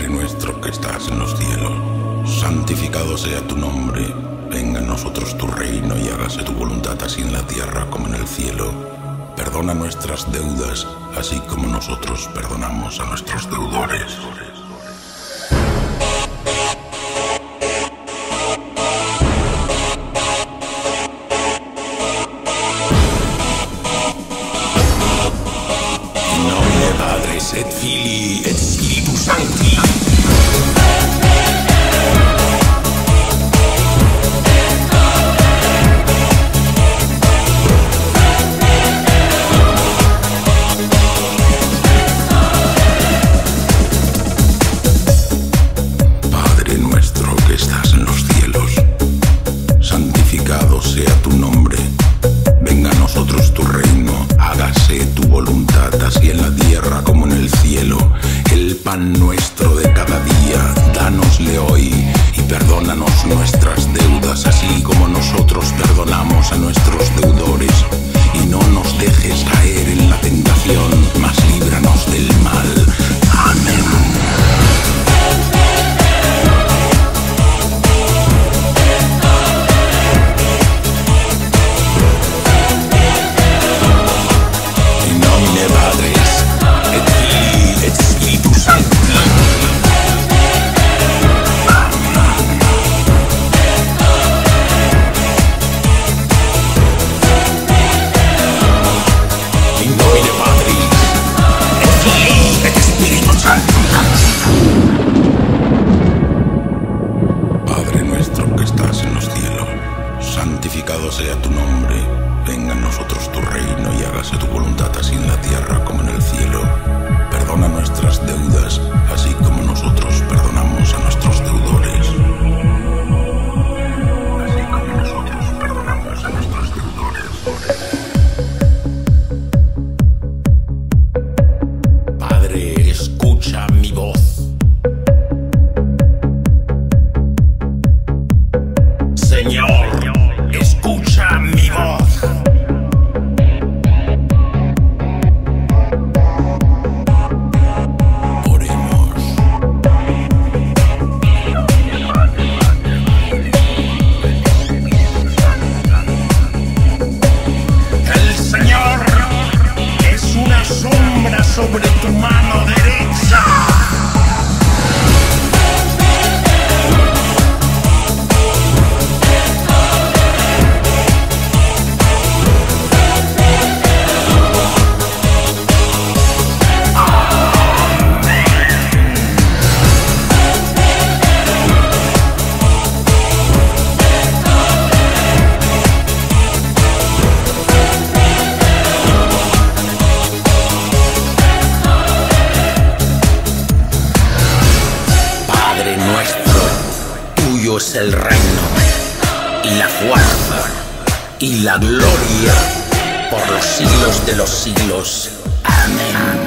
Padre nuestro que estás en los cielos, santificado sea tu nombre. Venga a nosotros tu reino y hágase tu voluntad así en la tierra como en el cielo. Perdona nuestras deudas, así como nosotros perdonamos a nuestros deudores. In nomine Patris et Filii et Spiritus Sancti. Estás en los cielos, santificado sea tu nombre. Venga a nosotros tu reino, hágase tu voluntad así en la tierra como en el cielo. El pan nuestro de cada día, dánosle hoy y perdónanos nuestras deudas así como nosotros perdonamos a nuestros deudores. Y no nos dejes caer en la tentación, mas líbranos del mal. Amén. Padre nuestro que estás en los cielos, santificado sea tu nombre. Venga a nosotros tu reino y hágase tu voluntad así en la tierra como en el cielo. Perdona nuestras deudas, así como nosotros perdonamos a nuestros deudores. Así como nosotros perdonamos a nuestros deudores. Padre, escucha mi voz. Señor, escucha mi voz. Oremos. El Señor es una sombra sobre tu mano derecha. Tuyo es el reino, y la fuerza, y la gloria, por los siglos de los siglos. Amén.